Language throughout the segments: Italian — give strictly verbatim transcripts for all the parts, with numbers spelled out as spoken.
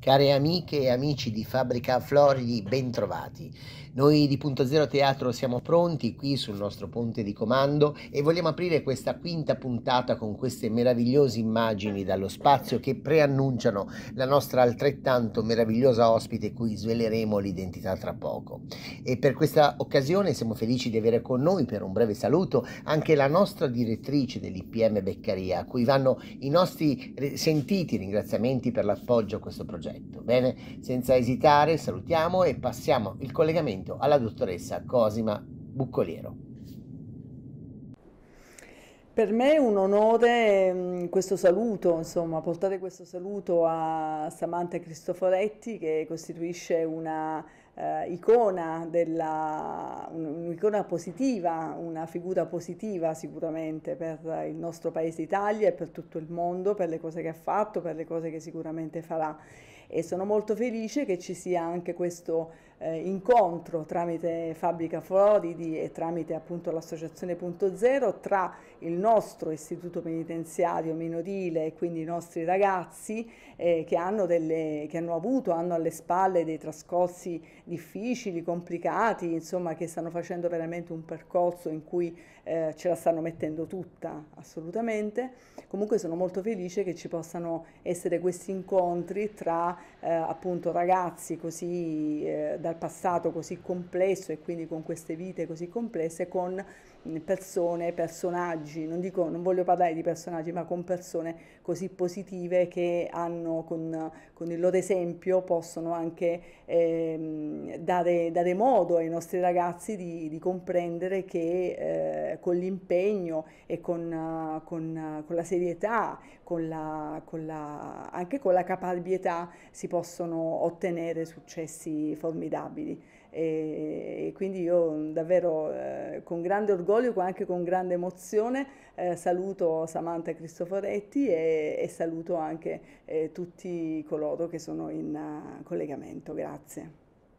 Care amiche e amici di Fabbrica Floridi, bentrovati. Noi di Punto Zero Teatro siamo pronti qui sul nostro ponte di comando e vogliamo aprire questa quinta puntata con queste meravigliose immagini dallo spazio che preannunciano la nostra altrettanto meravigliosa ospite cui sveleremo l'identità tra poco. E per questa occasione siamo felici di avere con noi per un breve saluto anche la nostra direttrice dell'I P M Beccaria, a cui vanno i nostri sentiti ringraziamenti per l'appoggio a questo progetto. Bene, senza esitare salutiamo e passiamo il collegamento alla dottoressa Cosima Buccoliero. Per me è un onore questo saluto, insomma, portare questo saluto a Samantha Cristoforetti, che costituisce una uh, icona della, un'icona positiva, una figura positiva sicuramente per il nostro paese Italia e per tutto il mondo, per le cose che ha fatto, per le cose che sicuramente farà. E sono molto felice che ci sia anche questo eh, incontro tramite Fabbrica Floridi e tramite appunto l'associazione Punto Zero tra il nostro istituto penitenziario minorile e quindi i nostri ragazzi eh, che hanno delle, che hanno avuto, hanno alle spalle dei trascorsi difficili, complicati, insomma, che stanno facendo veramente un percorso in cui eh, ce la stanno mettendo tutta, assolutamente. Comunque sono molto felice che ci possano essere questi incontri tra eh, appunto ragazzi così eh, dal passato così complesso e quindi con queste vite così complesse, con persone, personaggi, non dico, non voglio parlare di personaggi, ma con persone così positive che hanno con, con il loro esempio possono anche eh, dare, dare modo ai nostri ragazzi di, di comprendere che eh, con l'impegno e con, uh, con, uh, con la serietà, con la, con la, anche con la caparbietà si possono ottenere successi formidabili. E quindi io davvero eh, con grande orgoglio, anche con grande emozione, eh, saluto Samantha Cristoforetti e, e saluto anche eh, tutti coloro che sono in uh, collegamento. Grazie.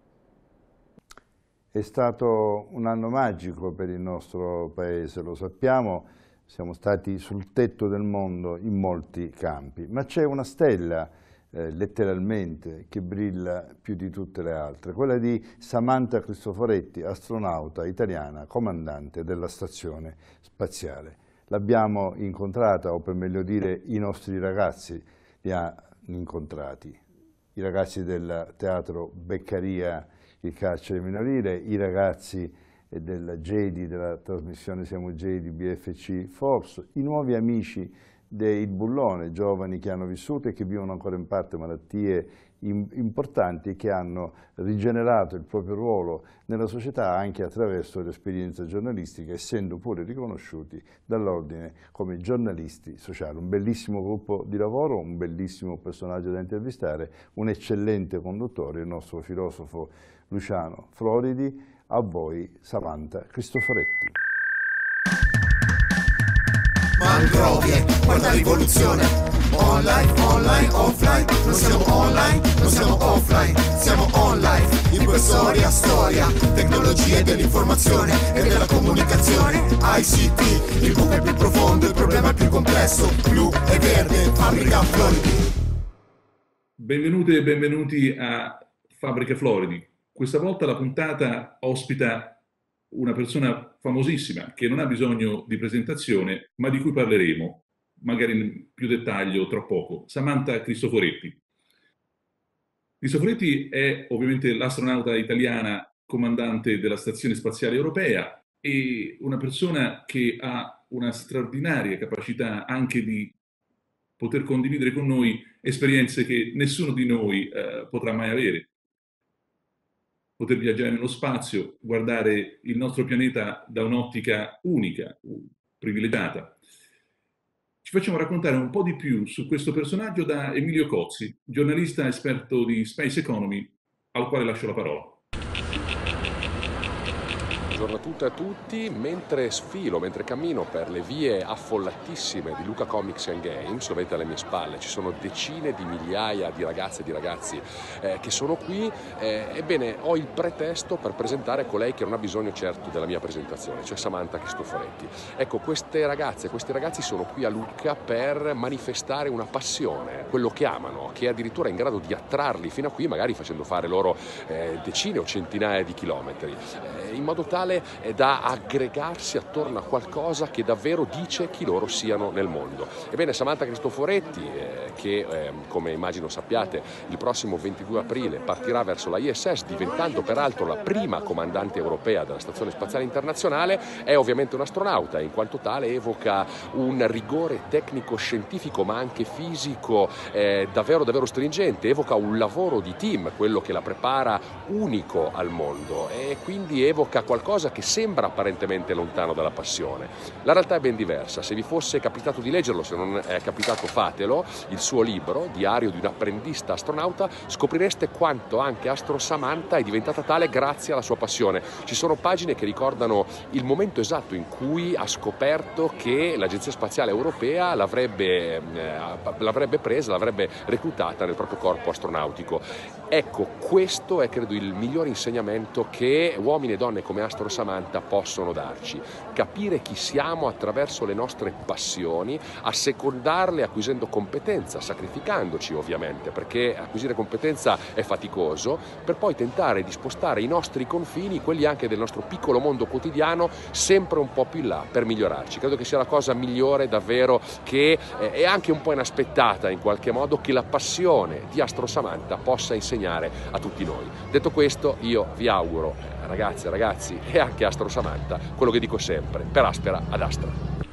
È stato un anno magico per il nostro paese, lo sappiamo, siamo stati sul tetto del mondo in molti campi, ma c'è una stella Eh, letteralmente, che brilla più di tutte le altre, quella di Samantha Cristoforetti, astronauta italiana, comandante della stazione spaziale. L'abbiamo incontrata, o per meglio dire i nostri ragazzi li hanno incontrati, i ragazzi del teatro Beccaria, il carcere minorile, i ragazzi della Jedi, della trasmissione Siamo Jedi, B F C Force, i nuovi amici del Bullone, giovani che hanno vissuto e che vivono ancora in parte malattie importanti e che hanno rigenerato il proprio ruolo nella società anche attraverso l'esperienza giornalistica, essendo pure riconosciuti dall'ordine come giornalisti sociali. Un bellissimo gruppo di lavoro, un bellissimo personaggio da intervistare, un eccellente conduttore, il nostro filosofo Luciano Floridi. A voi Samantha Cristoforetti. Mangrovie, guarda rivoluzione. Online, online, offline. Non siamo online, non siamo offline. Siamo online, in per storia, storia. Tecnologie dell'informazione e della comunicazione. I C T, il buco è più profondo, il problema è più complesso. Blu e verde, Fabbrica Floridi. Benvenute e benvenuti a Fabbrica Floridi. Questa volta la puntata ospita una persona famosissima che non ha bisogno di presentazione, ma di cui parleremo, magari in più dettaglio tra poco, Samantha Cristoforetti. Cristoforetti è ovviamente l'astronauta italiana comandante della Stazione Spaziale Europea e una persona che ha una straordinaria capacità anche di poter condividere con noi esperienze che nessuno di noi eh, potrà mai avere. Poter viaggiare nello spazio, guardare il nostro pianeta da un'ottica unica, privilegiata. Ci facciamo raccontare un po' di più su questo personaggio da Emilio Cozzi, giornalista esperto di Space Economy, al quale lascio la parola. buongiorno a tutte e a tutti. Mentre sfilo, mentre cammino per le vie affollatissime di Luca Comics and Games, lo vedete alle mie spalle, ci sono decine di migliaia di ragazze e di ragazzi eh, che sono qui, eh, ebbene ho il pretesto per presentare colei che non ha bisogno certo della mia presentazione, cioè Samantha Cristoforetti. Ecco, queste ragazze, questi ragazzi sono qui a Lucca per manifestare una passione, quello che amano, che è addirittura in grado di attrarli fino a qui, magari facendo fare loro eh, decine o centinaia di chilometri, eh, in modo tale eh, da aggregarsi attorno a qualcosa che davvero dice chi loro siano nel mondo. Ebbene, Samantha Cristoforetti, eh, che eh, come immagino sappiate il prossimo ventidue aprile partirà verso la I S S, diventando peraltro la prima comandante europea della Stazione Spaziale Internazionale, è ovviamente un'astronauta e in quanto tale evoca un rigore tecnico-scientifico ma anche fisico eh, davvero davvero stringente, evoca un lavoro di team, quello che la prepara unico al mondo, e quindi evoca qualcosa che sembra apparentemente lontano dalla passione. La realtà è ben diversa. Se vi fosse capitato di leggerlo, se non è capitato fatelo, il suo libro, Diario di un apprendista astronauta, scoprireste quanto anche Astro Samantha è diventata tale grazie alla sua passione. Ci sono pagine che ricordano il momento esatto in cui ha scoperto che l'Agenzia Spaziale Europea l'avrebbe, eh, l'avrebbe presa, l'avrebbe reclutata nel proprio corpo astronautico. Ecco, questo è credo il migliore insegnamento che uomini e donne come Astro Samantha possono darci: capire chi siamo attraverso le nostre passioni, assecondarle acquisendo competenza, sacrificandoci ovviamente, perché acquisire competenza è faticoso, per poi tentare di spostare i nostri confini, quelli anche del nostro piccolo mondo quotidiano, sempre un po' più in là per migliorarci. Credo che sia la cosa migliore davvero, che è anche un po' inaspettata in qualche modo, che la passione di Astro Samantha possa insegnare a tutti noi. Detto questo, io vi auguro, ragazze e ragazzi, e anche Astro Samantha, quello che dico sempre: per aspera ad astra.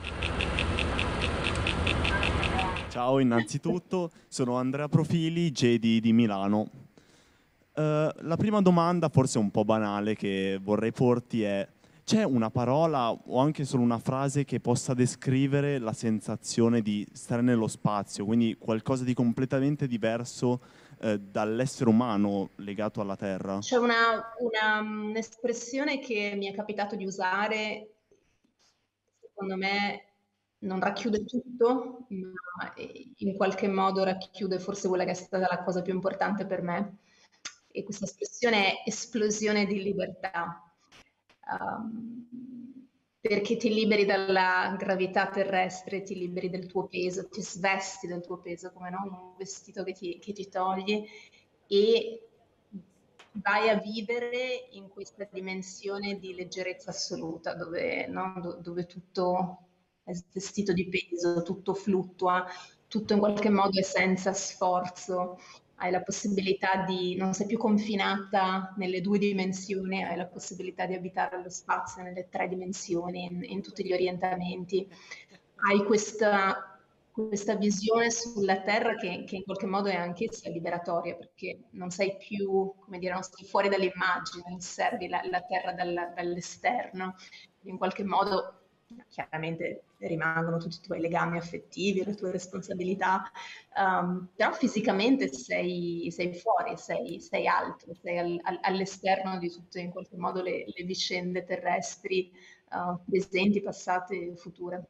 Ciao, innanzitutto sono Andrea Profili, J D di Milano. Uh, la prima domanda, forse un po' banale, che vorrei porti è: c'è una parola o anche solo una frase che possa descrivere la sensazione di stare nello spazio, quindi qualcosa di completamente diverso eh, dall'essere umano legato alla Terra? C'è una, una, un'espressione che mi è capitato di usare, secondo me non racchiude tutto, ma in qualche modo racchiude forse quella che è stata la cosa più importante per me. E questa espressione è esplosione di libertà. Um, perché ti liberi dalla gravità terrestre, ti liberi del tuo peso, ti svesti del tuo peso come no? Un vestito che ti, che ti togli, e vai a vivere in questa dimensione di leggerezza assoluta, dove, no? Do, dove tutto è svestito di peso, tutto fluttua, tutto in qualche modo è senza sforzo. Hai la possibilità di, non sei più confinata nelle due dimensioni, hai la possibilità di abitare lo spazio nelle tre dimensioni, in, in tutti gli orientamenti. Hai questa, questa visione sulla Terra che, che in qualche modo è anch'essa liberatoria, perché non sei più, come dire, non sei fuori dall'immagine, osservi la, la Terra dal, dall'esterno, in qualche modo. Chiaramente rimangono tutti i tuoi legami affettivi, le tue responsabilità, um, però fisicamente sei, sei fuori, sei, sei altro, sei al, al, all'esterno di tutte in qualche modo le, le vicende terrestri, uh, presenti, passate e future.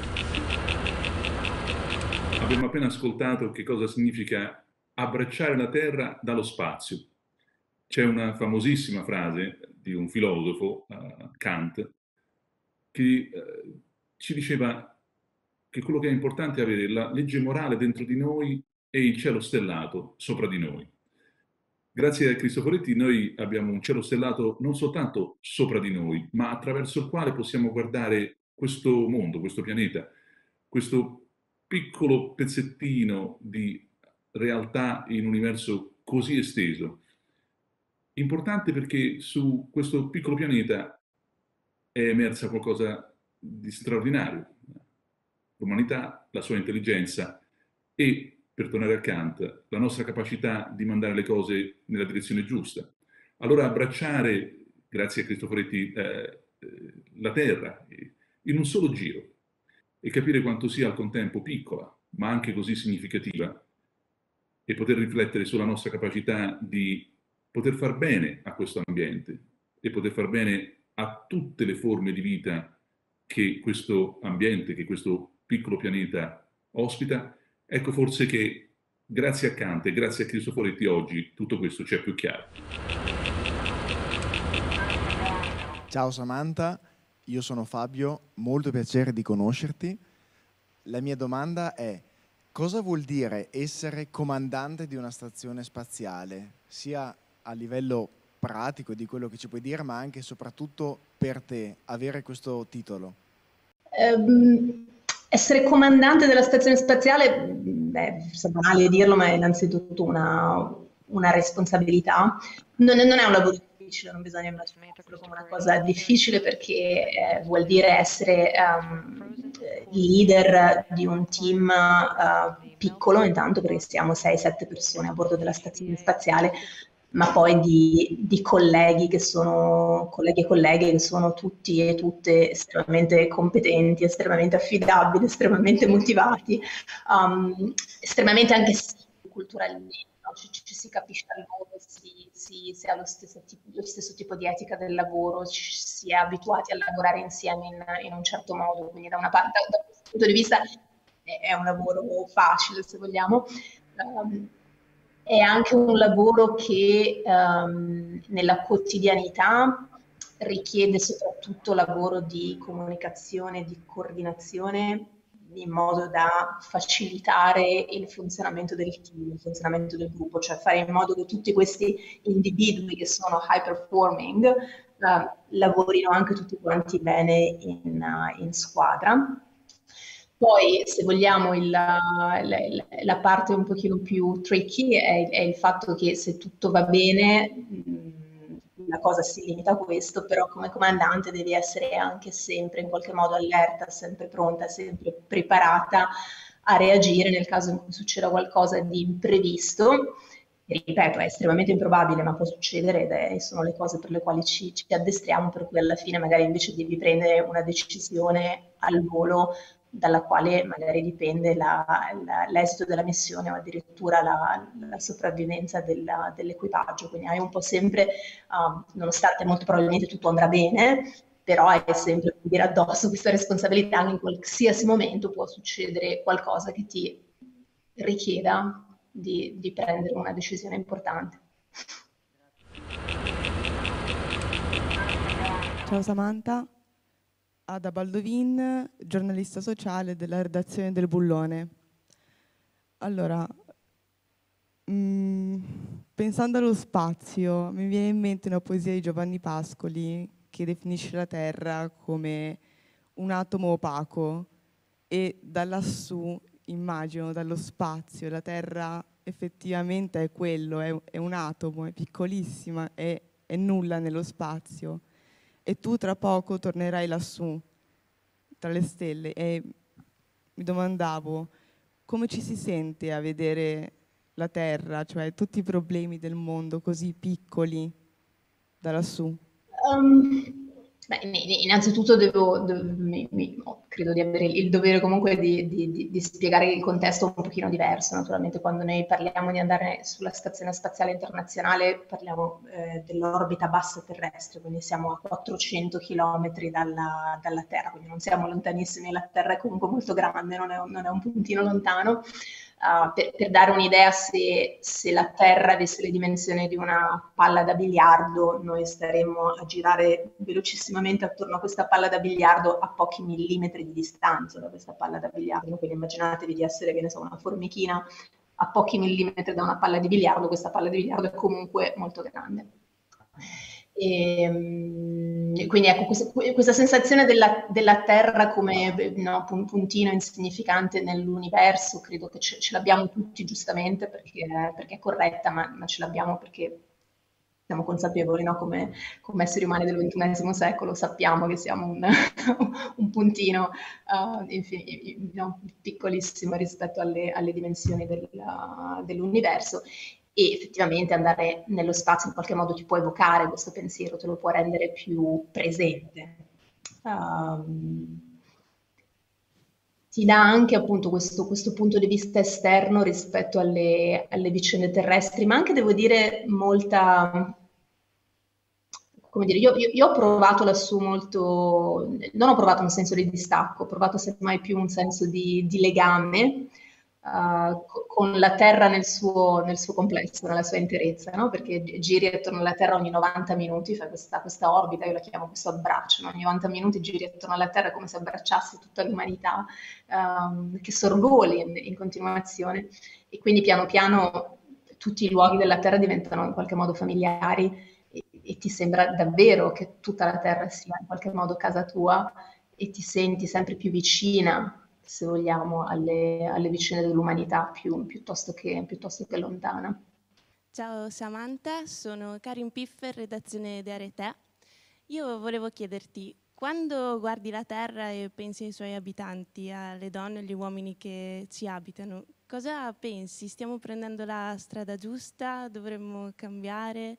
Abbiamo appena ascoltato che cosa significa abbracciare la Terra dallo spazio. C'è una famosissima frase di un filosofo, uh, Kant, che eh, ci diceva che quello che è importante è avere la legge morale dentro di noi e il cielo stellato sopra di noi. Grazie a Cristoforetti noi abbiamo un cielo stellato non soltanto sopra di noi, ma attraverso il quale possiamo guardare questo mondo, questo pianeta, questo piccolo pezzettino di realtà in un universo così esteso. Importante perché su questo piccolo pianeta è emersa qualcosa di straordinario. L'umanità, la sua intelligenza e, per tornare a Kant, la nostra capacità di mandare le cose nella direzione giusta. Allora abbracciare, grazie a Cristoforetti, eh, la Terra in un solo giro e capire quanto sia al contempo piccola, ma anche così significativa, e poter riflettere sulla nostra capacità di poter far bene a questo ambiente e poter far bene a tutte le forme di vita che questo ambiente, che questo piccolo pianeta ospita, ecco forse che grazie a Kant e grazie a Cristoforetti oggi tutto questo ci è più chiaro. Ciao Samantha, io sono Fabio, molto piacere di conoscerti. La mia domanda è: cosa vuol dire essere comandante di una stazione spaziale, sia a livello pratico di quello che ci puoi dire, ma anche e soprattutto per te, avere questo titolo? Um, essere comandante della stazione spaziale, beh, è banale dirlo, ma è innanzitutto una, una responsabilità. Non, non è un lavoro difficile, non bisogna immaginarlo come una cosa difficile, perché eh, vuol dire essere um, leader di un team uh, piccolo, intanto, perché siamo sei sette persone a bordo della stazione spaziale, ma poi di, di colleghi che sono colleghi e colleghe che sono tutti e tutte estremamente competenti, estremamente affidabili, estremamente motivati, um, estremamente anche culturalmente, no? ci, ci si capisce al lavoro, si, si, si ha lo stesso, tipo, lo stesso tipo di etica del lavoro, ci, si è abituati a lavorare insieme in, in un certo modo, quindi da una parte, da, da questo punto di vista è, è un lavoro facile, se vogliamo. Um, È anche un lavoro che um, nella quotidianità richiede soprattutto lavoro di comunicazione, di coordinazione, in modo da facilitare il funzionamento del team, il funzionamento del gruppo, cioè fare in modo che tutti questi individui che sono high performing uh, lavorino anche tutti quanti bene in, uh, in squadra. Poi, se vogliamo, il, la, la parte un pochino più tricky è, è il fatto che se tutto va bene, mh, la cosa si limita a questo, però come comandante devi essere anche sempre in qualche modo allerta, sempre pronta, sempre preparata a reagire nel caso in cui succeda qualcosa di imprevisto. E ripeto, è estremamente improbabile, ma può succedere, ed sono le cose per le quali ci, ci addestriamo, per cui alla fine magari invece devi prendere una decisione al volo, dalla quale magari dipende la, la, l'esito della missione o addirittura la, la sopravvivenza della, dell'equipaggio. Quindi hai un po' sempre, um, nonostante molto probabilmente tutto andrà bene, però hai sempre, come dire, addosso questa responsabilità che in qualsiasi momento può succedere qualcosa che ti richieda di, di prendere una decisione importante. Ciao Samantha. Ada Baldovin, giornalista sociale della redazione del Bullone. Allora, mh, pensando allo spazio, mi viene in mente una poesia di Giovanni Pascoli che definisce la Terra come un atomo opaco, e da lassù, immagino, dallo spazio, la Terra effettivamente è quello, è, è un atomo, è piccolissima, è, è nulla nello spazio. E tu tra poco tornerai lassù, tra le stelle, e mi domandavo come ci si sente a vedere la Terra, cioè tutti i problemi del mondo così piccoli da lassù. Um, beh, innanzitutto devo, devo mi, mi, credo di avere il dovere comunque di, di, di spiegare il contesto un pochino diverso. Naturalmente quando noi parliamo di andare sulla Stazione Spaziale Internazionale parliamo eh, dell'orbita bassa terrestre, quindi siamo a quattrocento chilometri dalla, dalla Terra, quindi non siamo lontanissimi, la Terra è comunque molto grande, non è un, non è un puntino lontano. Uh, per, per dare un'idea, se, se la Terra avesse le dimensioni di una palla da biliardo, noi staremmo a girare velocissimamente attorno a questa palla da biliardo a pochi millimetri di distanza da questa palla da biliardo. Quindi immaginatevi di essere, che ne so, una formichina a pochi millimetri da una palla di biliardo. Questa palla di biliardo è comunque molto grande. E, quindi ecco, questa, questa sensazione della, della Terra come, no, un puntino insignificante nell'universo, credo che ce, ce l'abbiamo tutti, giustamente, perché, perché è corretta, ma, ma ce l'abbiamo perché siamo consapevoli, no? come, come esseri umani del ventunesimo secolo sappiamo che siamo un, un puntino uh, infin- no, piccolissimo rispetto alle, alle dimensioni del, dell'universo. E effettivamente andare nello spazio in qualche modo ti può evocare questo pensiero, te lo può rendere più presente. Um, ti dà anche appunto questo, questo punto di vista esterno rispetto alle, alle vicende terrestri, ma anche, devo dire, molta, come dire, io, io, io ho provato lassù molto, non ho provato un senso di distacco, ho provato semmai più un senso di, di legame uh, con la Terra nel suo, nel suo complesso, nella sua interezza, no? Perché giri attorno alla Terra ogni novanta minuti, fai questa, questa orbita, io la chiamo questo abbraccio, no? Ogni novanta minuti giri attorno alla Terra come se abbracciassi tutta l'umanità, um, che sorvoli in, in continuazione, e quindi piano piano tutti i luoghi della Terra diventano in qualche modo familiari, e, e ti sembra davvero che tutta la Terra sia in qualche modo casa tua, e ti senti sempre più vicina, se vogliamo, alle, alle vicine dell'umanità, più, piuttosto, che, piuttosto che lontana. Ciao Samantha, sono Karin Piffer, redazione di Arete. Io volevo chiederti, quando guardi la Terra e pensi ai suoi abitanti, alle donne e agli uomini che ci abitano, cosa pensi? Stiamo prendendo la strada giusta? Dovremmo cambiare?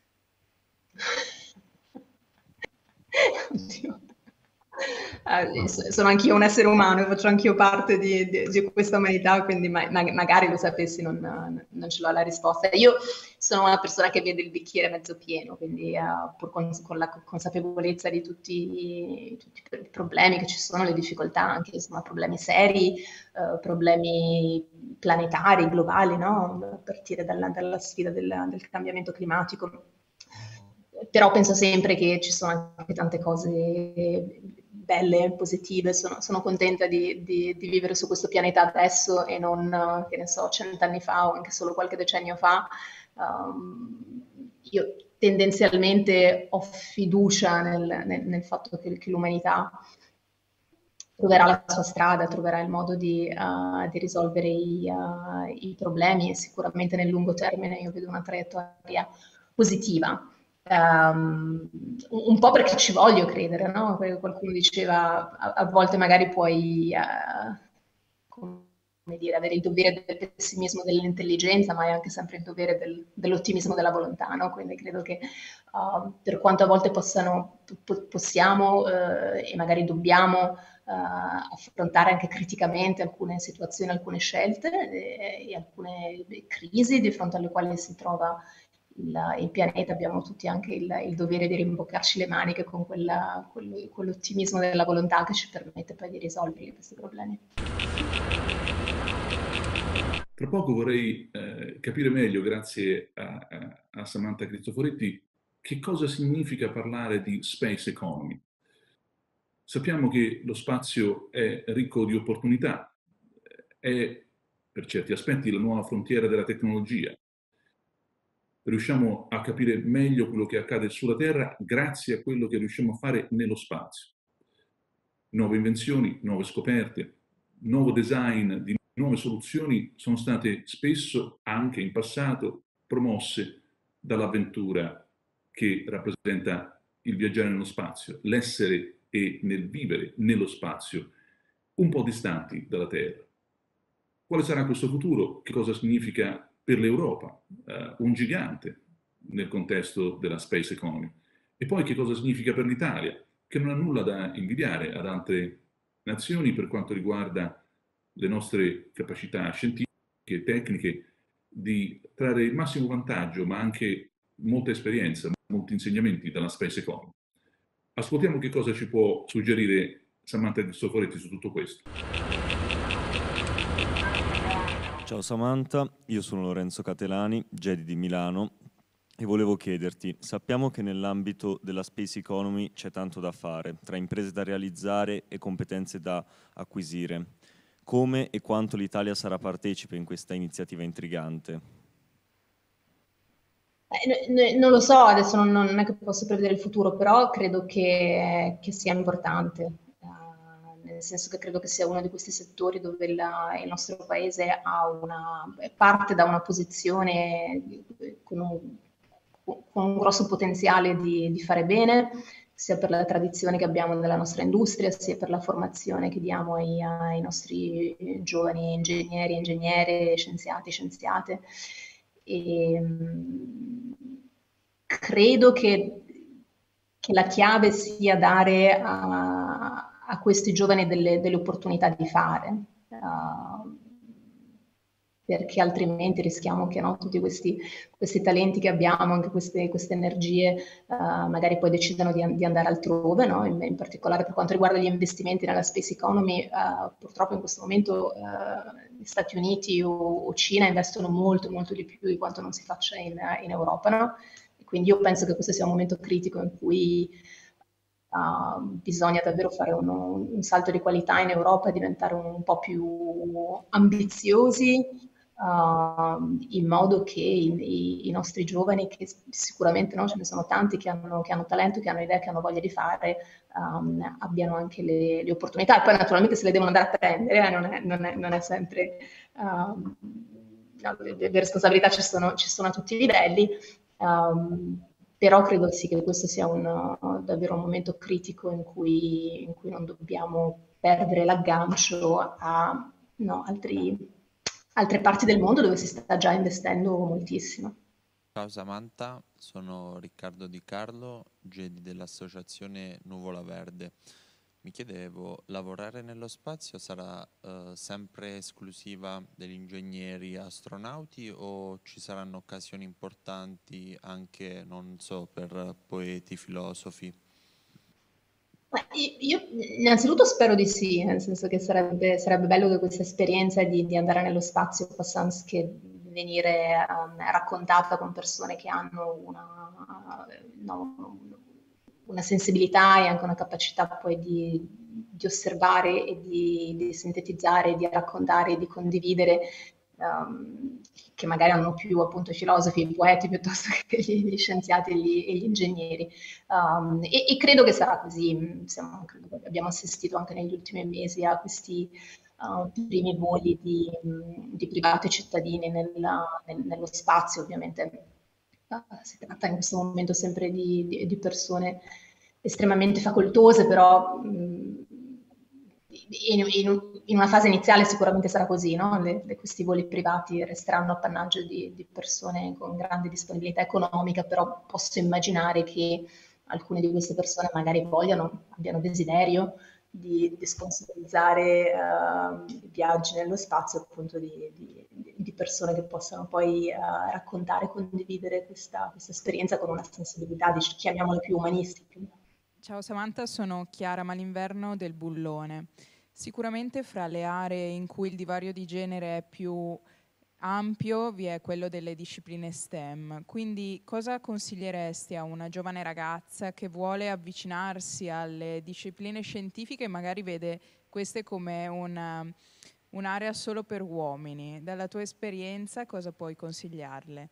Oddio. Eh, sono anch'io un essere umano, faccio anch'io parte di, di, di questa umanità, quindi ma, ma, magari lo sapessi, non, non ce l'ho la risposta. Io sono una persona che vede il bicchiere mezzo pieno, quindi uh, pur con, con la consapevolezza di tutti, tutti i problemi che ci sono, le difficoltà, anche insomma problemi seri, uh, problemi planetari, globali, no? A partire dalla, dalla sfida del, del cambiamento climatico. Però penso sempre che ci sono anche tante cose belle, positive, sono, sono contenta di, di, di vivere su questo pianeta adesso e non, che ne so, cent'anni fa o anche solo qualche decennio fa. Um, io tendenzialmente ho fiducia nel, nel, nel fatto che, che l'umanità troverà la sua strada, troverà il modo di, uh, di risolvere i, uh, i problemi, e sicuramente nel lungo termine io vedo una traiettoria positiva. Um, un po' perché ci voglio credere, no? Perché qualcuno diceva a, a volte magari puoi uh, come dire, avere il dovere del pessimismo dell'intelligenza, ma è anche sempre il dovere del, dell'ottimismo della volontà, no? Quindi credo che uh, per quanto a volte possano, po- possiamo uh, e magari dobbiamo uh, affrontare anche criticamente alcune situazioni, alcune scelte e, e alcune crisi di fronte alle quali si trova Il, il pianeta, abbiamo tutti anche il, il dovere di rimboccarci le maniche con quella, quello, quell'ottimismo della volontà che ci permette poi di risolvere questi problemi. Tra poco vorrei eh, capire meglio, grazie a, a, a Samantha Cristoforetti, che cosa significa parlare di space economy. Sappiamo che lo spazio è ricco di opportunità, è per certi aspetti la nuova frontiera della tecnologia. Riusciamo a capire meglio quello che accade sulla Terra grazie a quello che riusciamo a fare nello spazio. Nuove invenzioni, nuove scoperte, nuovo design di nuove soluzioni sono state spesso, anche in passato, promosse dall'avventura che rappresenta il viaggiare nello spazio, l'essere e nel vivere nello spazio, un po' distanti dalla Terra. Quale sarà questo futuro? Che cosa significa per l'Europa, uh, un gigante nel contesto della space economy? E poi che cosa significa per l'Italia, che non ha nulla da invidiare ad altre nazioni per quanto riguarda le nostre capacità scientifiche e tecniche di trarre il massimo vantaggio, ma anche molta esperienza, molti insegnamenti dalla space economy. Ascoltiamo che cosa ci può suggerire Samantha Cristoforetti su tutto questo. Ciao Samantha, io sono Lorenzo Catelani, Jedi di Milano, e volevo chiederti, sappiamo che nell'ambito della space economy c'è tanto da fare, tra imprese da realizzare e competenze da acquisire. Come e quanto l'Italia sarà partecipe in questa iniziativa intrigante? Eh, non lo so, adesso non, non è che posso prevedere il futuro, però credo che, che sia importante. Nel senso che credo che sia uno di questi settori dove la, il nostro paese ha una, parte da una posizione con un, con un grosso potenziale di, di fare bene, sia per la tradizione che abbiamo nella nostra industria, sia per la formazione che diamo ai, ai nostri giovani ingegneri, ingegnere, scienziati, scienziate. E, credo che, che la chiave sia dare a a questi giovani delle, delle opportunità di fare. Uh, perché altrimenti rischiamo che, no, tutti questi, questi talenti che abbiamo, anche queste, queste energie, uh, magari poi decidano di, di andare altrove, no? in, in particolare per quanto riguarda gli investimenti nella space economy, uh, purtroppo in questo momento uh, gli Stati Uniti o, o Cina investono molto molto di più di quanto non si faccia in, in Europa, no? E quindi io penso che questo sia un momento critico in cui Uh, bisogna davvero fare uno, un salto di qualità in Europa e diventare un, un po' più ambiziosi, uh, in modo che i, i, i nostri giovani, che sicuramente, no, ce ne sono tanti che hanno, che hanno talento, che hanno idee, che hanno voglia di fare, um, abbiano anche le, le opportunità. E poi naturalmente se le devono andare a prendere, eh, non, è, non, è, non è sempre... Uh, no, le, le responsabilità ci sono, ci sono a tutti i livelli. Um, Però credo sì che questo sia un, davvero un momento critico in cui, in cui non dobbiamo perdere l'aggancio a, no, altri, altre parti del mondo dove si sta già investendo moltissimo. Ciao Samantha, sono Riccardo Di Carlo, Gedi dell'associazione Nuvola Verde. Mi chiedevo, lavorare nello spazio sarà uh, sempre esclusiva degli ingegneri astronauti o ci saranno occasioni importanti anche, non so, per poeti, filosofi? Io innanzitutto spero di sì, nel senso che sarebbe, sarebbe bello che questa esperienza di, di andare nello spazio possa anche venire um, raccontata con persone che hanno una... No, una sensibilità e anche una capacità poi di, di osservare e di, di sintetizzare, di raccontare e di condividere, um, che magari hanno più appunto i filosofi, i poeti piuttosto che gli, gli scienziati e gli, e gli ingegneri. Um, e, e credo che sarà così. Siamo, credo che abbiamo assistito anche negli ultimi mesi a questi uh, primi voli di, di privati cittadini nella, nel, nello spazio, ovviamente. Si tratta in questo momento sempre di, di, di persone estremamente facoltose, però mh, in, in, in una fase iniziale sicuramente sarà così, no? Le, le, questi voli privati resteranno appannaggio di, di persone con grande disponibilità economica, però posso immaginare che alcune di queste persone magari vogliano, abbiano desiderio di, di sponsorizzare uh, viaggi nello spazio, appunto di, di, di persone che possano poi uh, raccontare e condividere questa, questa esperienza con una sensibilità, chiamiamola più umanistica. Ciao Samantha, sono Chiara Malinverno del Bullone. Sicuramente fra le aree in cui il divario di genere è più ampio vi è quello delle discipline STEM, quindi cosa consiglieresti a una giovane ragazza che vuole avvicinarsi alle discipline scientifiche e magari vede queste come una, un'area solo per uomini? Dalla tua esperienza cosa puoi consigliarle?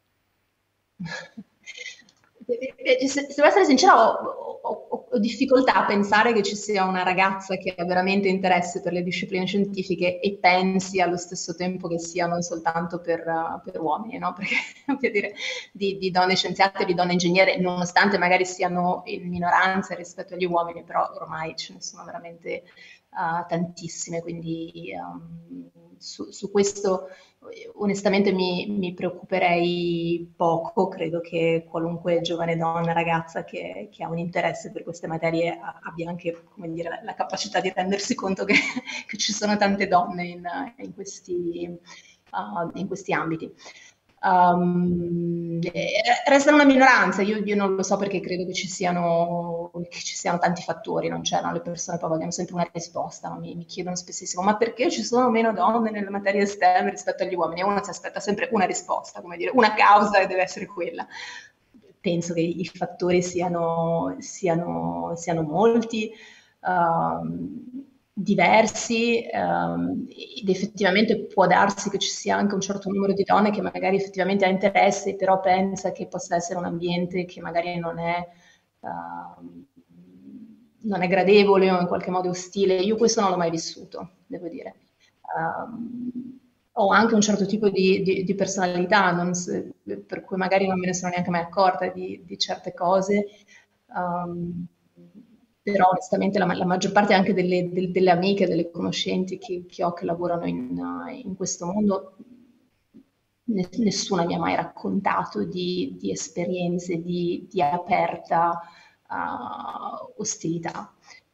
Se, se devo essere sincera, ho, ho, ho difficoltà a pensare che ci sia una ragazza che ha veramente interesse per le discipline scientifiche e pensi allo stesso tempo che sia non soltanto per, uh, per uomini, no? Perché voglio dire, di, di donne scienziate e di donne ingegnere, nonostante magari siano in minoranza rispetto agli uomini, però ormai ce ne sono veramente uh, tantissime, quindi um, su, su questo onestamente mi, mi preoccuperei poco. Credo che qualunque giovane donna, ragazza che, che ha un interesse per queste materie abbia anche, come dire, la, la capacità di rendersi conto che, che ci sono tante donne in, in, questi, uh, in questi ambiti. Um, restano una minoranza, io, io non lo so perché credo che ci siano, che ci siano tanti fattori, non c'è, no? Le persone poi vogliono sempre una risposta, no? mi, mi chiedono spessissimo ma perché ci sono meno donne nelle materie STEM rispetto agli uomini? E uno si aspetta sempre una risposta, come dire, una causa e deve essere quella. Penso che i fattori siano, siano, siano molti, um, diversi, um, ed effettivamente può darsi che ci sia anche un certo numero di donne che magari effettivamente ha interesse, però pensa che possa essere un ambiente che magari non è, uh, non è gradevole o in qualche modo ostile. Io questo non l'ho mai vissuto, devo dire. Um, ho anche un certo tipo di, di, di personalità, non so, per cui magari non me ne sono neanche mai accorta di, di certe cose. Um, però onestamente la, la maggior parte anche delle, delle, delle amiche, delle conoscenti che, che ho che lavorano in, in questo mondo, nessuna mi ha mai raccontato di, di esperienze di, di aperta uh, ostilità.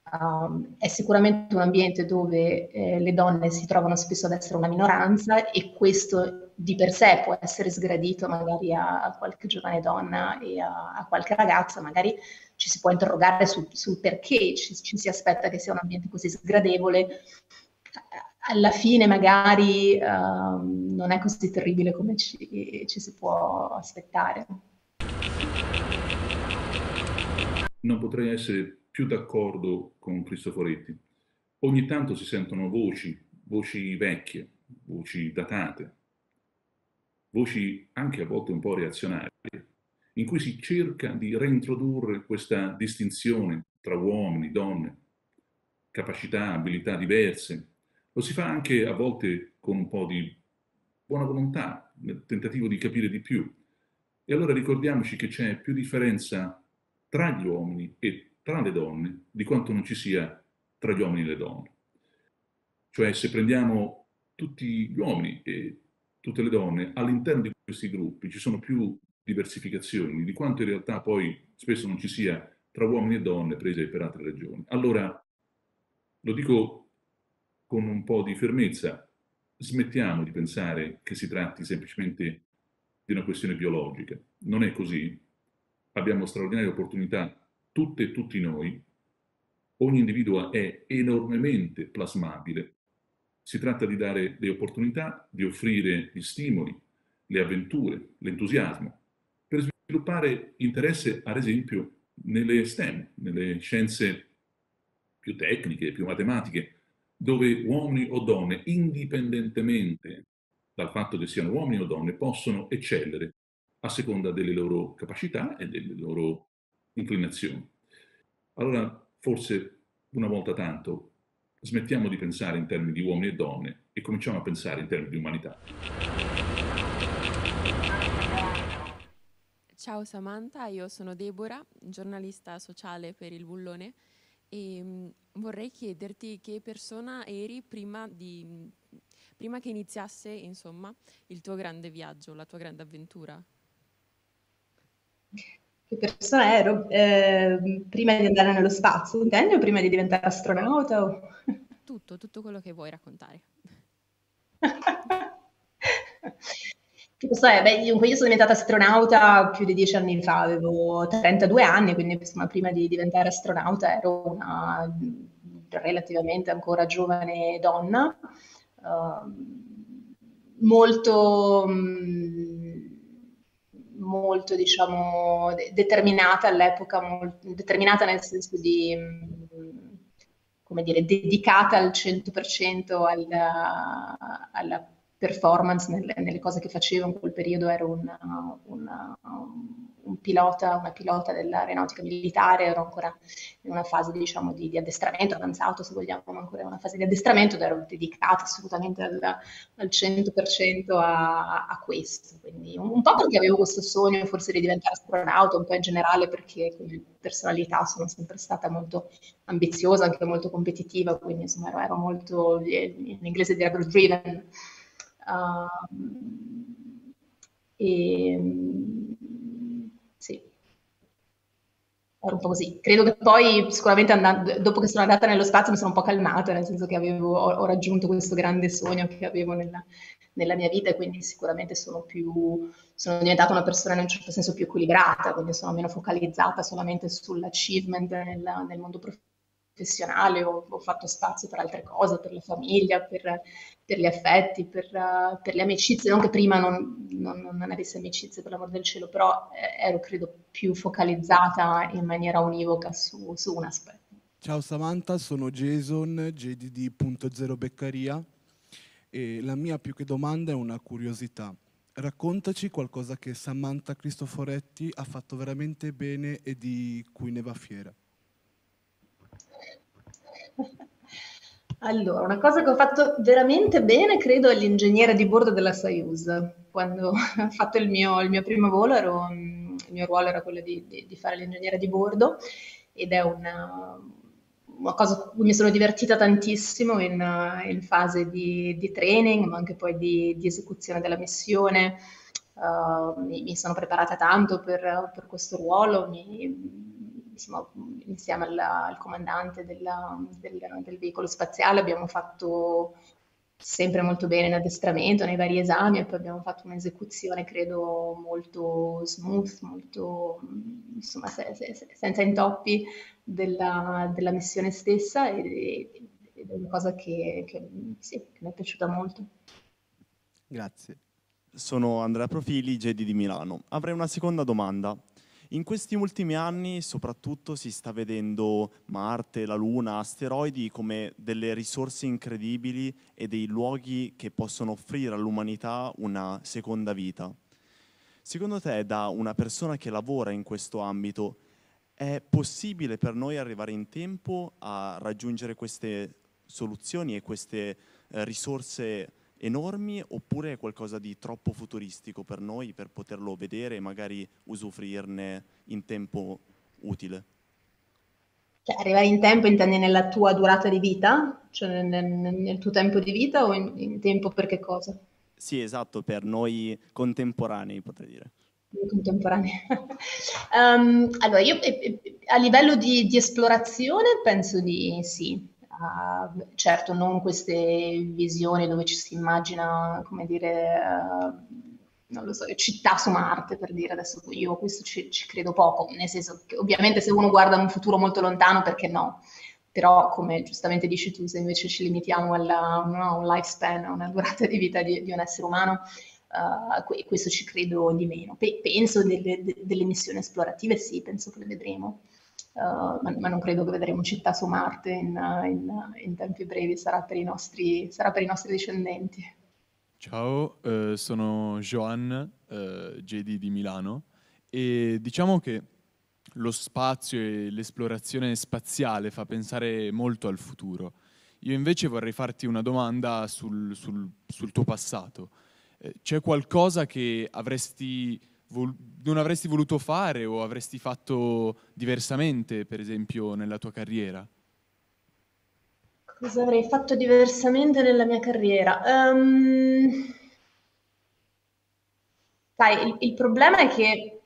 Um, è sicuramente un ambiente dove eh, le donne si trovano spesso ad essere una minoranza e questo di per sé può essere sgradito magari a, a qualche giovane donna e a, a qualche ragazza, magari ci si può interrogare sul, sul perché ci, ci si aspetta che sia un ambiente così sgradevole. Alla fine magari um, non è così terribile come ci, ci si può aspettare. Non potrei essere più d'accordo con Cristoforetti. Ogni tanto si sentono voci, voci vecchie, voci datate, voci anche a volte un po' reazionarie, in cui si cerca di reintrodurre questa distinzione tra uomini, donne, capacità, abilità diverse. Lo si fa anche a volte con un po' di buona volontà, nel tentativo di capire di più. E allora ricordiamoci che c'è più differenza tra gli uomini e tra le donne di quanto non ci sia tra gli uomini e le donne. Cioè, se prendiamo tutti gli uomini e tutte le donne, all'interno di questi gruppi ci sono più diversificazioni di quanto in realtà poi spesso non ci sia tra uomini e donne prese per altre ragioni. Allora, lo dico con un po' di fermezza, smettiamo di pensare che si tratti semplicemente di una questione biologica. Non è così. Abbiamo straordinarie opportunità, tutte e tutti noi. Ogni individuo è enormemente plasmabile. Si tratta di dare le opportunità, di offrire gli stimoli, le avventure, l'entusiasmo, per sviluppare interesse, ad esempio, nelle STEM, nelle scienze più tecniche, più matematiche, dove uomini o donne, indipendentemente dal fatto che siano uomini o donne, possono eccellere a seconda delle loro capacità e delle loro inclinazioni. Allora, forse una volta tanto, smettiamo di pensare in termini di uomini e donne e cominciamo a pensare in termini di umanità. Ciao Samantha, io sono Deborah, giornalista sociale per Il Bullone e mh, vorrei chiederti che persona eri prima, di, prima che iniziasse, insomma, il tuo grande viaggio, la tua grande avventura. Che persona ero? Eh, prima di andare nello spazio, intendi, o prima di diventare astronauta? O... Tutto, tutto quello che vuoi raccontare. Che persona è? Beh, io, io sono diventata astronauta più di dieci anni fa, avevo trentadue anni, quindi insomma, prima di diventare astronauta ero una relativamente ancora giovane donna, uh, molto... Mh, molto, diciamo, determinata all'epoca, molto, determinata nel senso di, come dire, dedicata al cento per cento alla, alla performance nelle, nelle cose che facevo in quel periodo. Ero una, una, un pilota, una pilota dell'aeronautica militare, ero ancora in una fase, diciamo, di, di addestramento avanzato, se vogliamo, ma ancora in una fase di addestramento, ed ero dedicata assolutamente al, al cento per cento a, a questo. Quindi un, un po' perché avevo questo sogno forse di diventare astronauta, un po' in generale perché come personalità sono sempre stata molto ambiziosa, anche molto competitiva, quindi insomma ero, ero molto, in inglese direbbero driven. Uh, e, sì, era un po' così. Credo che poi sicuramente andando, dopo che sono andata nello spazio mi sono un po' calmata, nel senso che avevo, ho, ho raggiunto questo grande sogno che avevo nella, nella mia vita, e quindi sicuramente sono più, sono diventata una persona in un certo senso più equilibrata, quindi sono meno focalizzata solamente sull'achievement nel, nel mondo professionale. Ho, ho fatto spazio per altre cose, per la famiglia, per, per gli affetti, per, uh, per le amicizie, non che prima non, non, non avessi amicizie, per l'amor del cielo, però eh, ero credo più focalizzata in maniera univoca su, su un aspetto. Ciao Samantha, sono Jason, J D D punto zero Beccaria, e la mia più che domanda è una curiosità. Raccontaci qualcosa che Samantha Cristoforetti ha fatto veramente bene e di cui ne va fiera. Allora, una cosa che ho fatto veramente bene, credo, è l'ingegnere di bordo della Soyuz. Quando ho fatto il mio, il mio primo volo, ero, il mio ruolo era quello di, di, di fare l'ingegnere di bordo, ed è una, una cosa a cui mi sono divertita tantissimo in, in fase di, di training, ma anche poi di, di esecuzione della missione. Uh, mi, mi sono preparata tanto per, per questo ruolo, mi, insomma, insieme alla- al comandante della- del, del veicolo spaziale abbiamo fatto sempre molto bene in addestramento, nei vari esami, e poi abbiamo fatto un'esecuzione, credo, molto smooth, molto, mm, insomma, se- se- se- senza intoppi della, della missione stessa, e- ed è una cosa che, che, sì, che mi è piaciuta molto. Grazie. Sono Andrea Profili, Jedi di Milano. Avrei una seconda domanda. In questi ultimi anni soprattutto si sta vedendo Marte, la Luna, asteroidi come delle risorse incredibili e dei luoghi che possono offrire all'umanità una seconda vita. Secondo te, da una persona che lavora in questo ambito, è possibile per noi arrivare in tempo a raggiungere queste soluzioni e queste eh, risorse enormi, oppure è qualcosa di troppo futuristico per noi per poterlo vedere e magari usufruirne in tempo utile? Cioè, arrivare in tempo intendi nella tua durata di vita? Cioè nel, nel- nel tuo tempo di vita o in, in tempo per che cosa? Sì, esatto, per noi contemporanei potrei dire. Contemporanea. Ehm, allora, io eh, eh, a livello di, di esplorazione penso di sì. Ah, certo, non queste visioni dove ci si immagina, come dire, eh, non lo so, città su Marte, per dire. Adesso io questo ci, ci credo poco, nel senso che ovviamente se uno guarda un futuro molto lontano, perché no? Però, come giustamente dici tu, se invece ci limitiamo alla, no, a un lifespan, a una durata di vita di, di un essere umano, Uh, que- questo ci credo di meno. Pe- penso delle, de- delle missioni esplorative, sì, penso che le vedremo, Uh, ma, ma non credo che vedremo città su Marte in, in- in tempi brevi, sarà per i nostri, sarà per i nostri discendenti. Ciao, eh, sono Joan, eh, Jedi di Milano, e diciamo che lo spazio e l'esplorazione spaziale fa pensare molto al futuro. Io invece vorrei farti una domanda sul, sul- sul tuo passato. Eh, C'è qualcosa che avresti vol- non avresti voluto fare o avresti fatto diversamente, per esempio, nella tua carriera? Cosa avrei fatto diversamente nella mia carriera? Ehm, sai, il, il problema è che,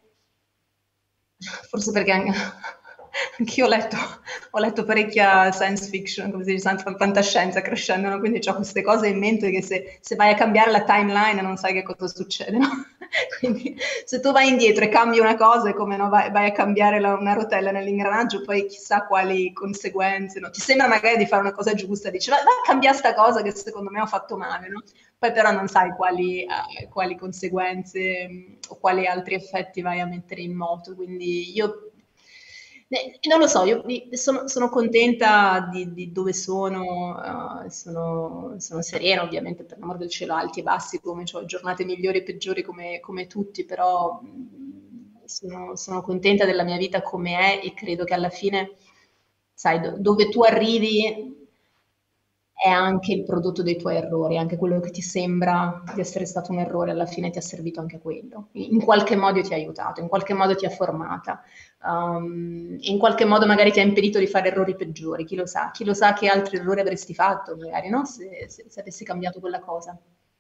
forse perché anche, anch'io ho letto, ho letto parecchia science fiction, come si dice, fan- fantascienza crescendo, no? Quindi ho queste cose in mente che se, se vai a cambiare la timeline non sai che cosa succede, no? Quindi se tu vai indietro e cambi una cosa, è come no, vai, vai a cambiare la- una rotella nell'ingranaggio, poi chissà quali conseguenze, no? Ti sembra magari di fare una cosa giusta, dici vai, vai a cambiare sta cosa che secondo me ho fatto male, no? Poi però non sai quali, eh, quali conseguenze mh, o quali altri effetti vai a mettere in moto. Quindi io eh, non lo so, io mi- sono, sono contenta di, di dove sono, eh, sono, sono serena ovviamente, per l'amor del cielo, alti e bassi, come ho giornate migliori e peggiori come, come tutti, però mh, sono, sono contenta della mia vita come è, e credo che alla fine, sai, do- dove tu arrivi è anche il prodotto dei tuoi errori, anche quello che ti sembra di essere stato un errore, alla fine ti ha servito anche quello. In qualche modo ti ha aiutato, in qualche modo ti ha formata, um, in qualche modo magari ti ha impedito di fare errori peggiori, chi lo sa, chi lo sa che altri errori avresti fatto, magari, no? Se, se- se avessi cambiato quella cosa.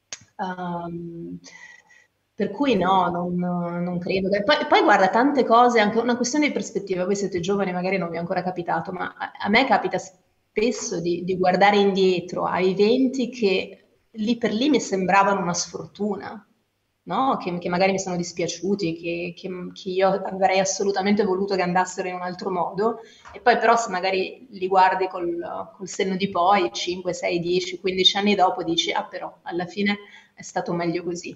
Um, per cui no, non, non credo. che- Poi, poi guarda, tante cose, anche una questione di prospettiva, voi siete giovani, magari non vi è ancora capitato, ma a, a me capita spesso di, di guardare indietro a eventi che lì per lì mi sembravano una sfortuna, no? Che, che magari mi sono dispiaciuti, che, che- che io avrei assolutamente voluto che andassero in un altro modo, e poi però se magari li guardi col, col senno di poi, cinque, sei, dieci, quindici anni dopo, dici, ah però alla fine è stato meglio così.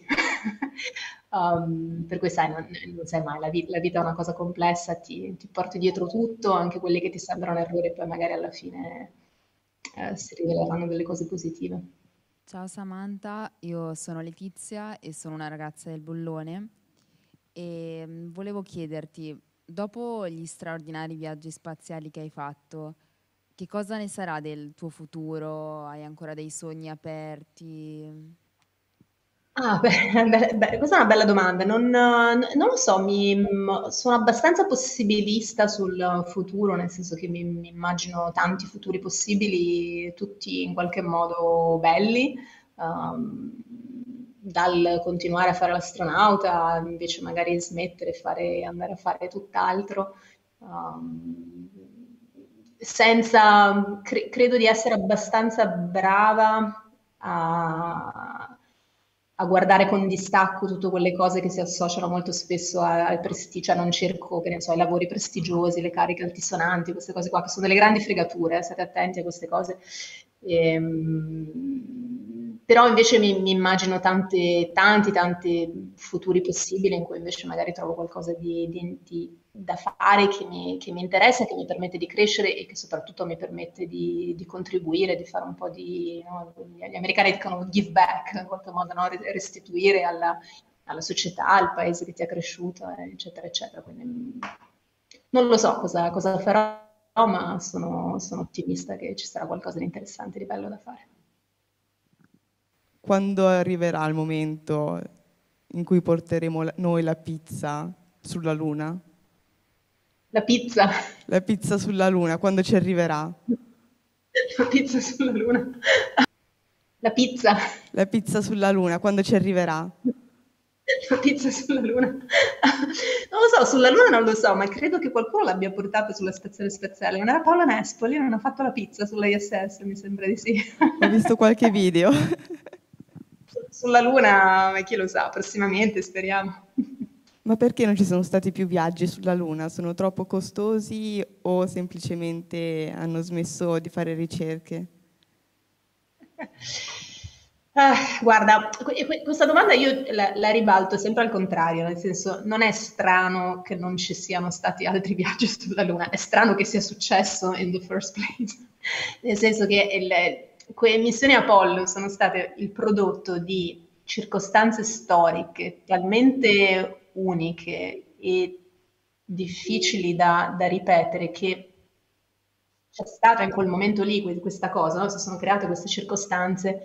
Um, per cui sai, non, non sai mai, la, vi- la vita è una cosa complessa, ti, ti porti dietro tutto, anche quelli che ti sembrano errori, poi magari alla fine eh, si riveleranno delle cose positive. Ciao Samantha, io sono Letizia e sono una ragazza del Bullone e mm, volevo chiederti, dopo gli straordinari viaggi spaziali che hai fatto, che cosa ne sarà del tuo futuro? Hai ancora dei sogni aperti? Ah, beh, beh, beh, questa è una bella domanda. Non, eh, non lo so, mi, m- sono abbastanza possibilista sul futuro, nel senso che mi, mi immagino tanti futuri possibili, tutti in qualche modo belli, ehm, dal continuare a fare l'astronauta, invece magari smettere e fare- andare a fare tutt'altro. um, senza, cre- credo di essere abbastanza brava a, a guardare con distacco tutte quelle cose che si associano molto spesso a- al prestigio, cioè non cerco, che ne so, i lavori prestigiosi, le cariche altisonanti, queste cose qua, che sono delle grandi fregature, eh, state attenti a queste cose. Ehm, però invece mi, mi immagino tante, tanti, tanti futuri possibili in cui invece magari trovo qualcosa di, di- di- da fare che mi, che mi interessa, che mi permette di crescere e che soprattutto mi permette di, di contribuire, di fare un po' di, no, gli americani dicono give back, in qualche modo, no? Restituire alla, alla società, al paese che ti ha cresciuto, eh, eccetera, eccetera. Quindi mm, non lo so cosa, cosa farò, ma sono, sono ottimista che ci sarà qualcosa di interessante, di bello da fare. Quando arriverà il momento in cui porteremo la- noi la pizza sulla Luna? La pizza? La pizza sulla Luna, quando ci arriverà? La pizza sulla Luna? La pizza? La pizza sulla Luna, quando ci arriverà? La pizza sulla Luna? Non lo so, sulla Luna non lo so, ma credo che qualcuno l'abbia portata sulla stazione spaziale. Non era Paola Nespoli? Non ha fatto la pizza sulla I S S, mi sembra di sì. Ho visto qualche video. Sulla Luna, ma chi lo sa, prossimamente speriamo. Ma perché non ci sono stati più viaggi sulla Luna? Sono troppo costosi o semplicemente hanno smesso di fare ricerche? Ah, guarda, que- que- questa domanda io la, la ribalto sempre al contrario, nel senso non è strano che non ci siano stati altri viaggi sulla Luna, è strano che sia successo in the first place, nel senso che il- quelle missioni Apollo sono state il prodotto di circostanze storiche talmente uniche e difficili da, da ripetere che c'è stata in quel momento lì que- questa cosa, no? Si sono create queste circostanze,